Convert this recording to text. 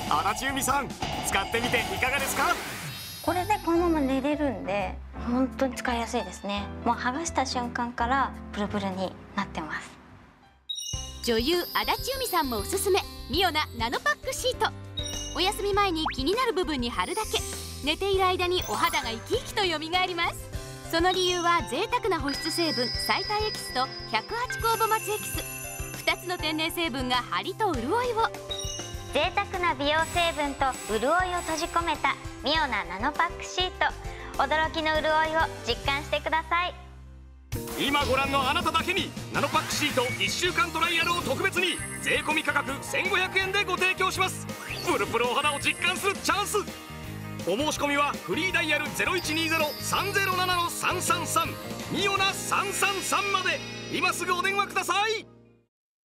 足立由美さん、使ってみていかがですか？ これでこのまま寝れるんで本当に使いやすいですね。もう剥がした瞬間からプルプルになってます。 女優足立由美さんもおすすめミオナナノパックシート。お休み前に気になる部分に貼るだけ、寝ている間にお肌が生き生きとよみがえります。その理由は贅沢な保湿成分サイタイエキスと108酵母松エキス、2つの天然成分が張りと潤いを。 贅沢な美容成分と潤いを閉じ込めたミオナナノパックシート、驚きの潤いを実感してください。 今ご覧のあなただけにナノパックシート1週間トライアルを特別に税込価格1500円でご提供します。プルプルお肌を実感するチャンス。お申し込みはフリーダイヤル0120-307-333ミオナ333まで今すぐお電話ください。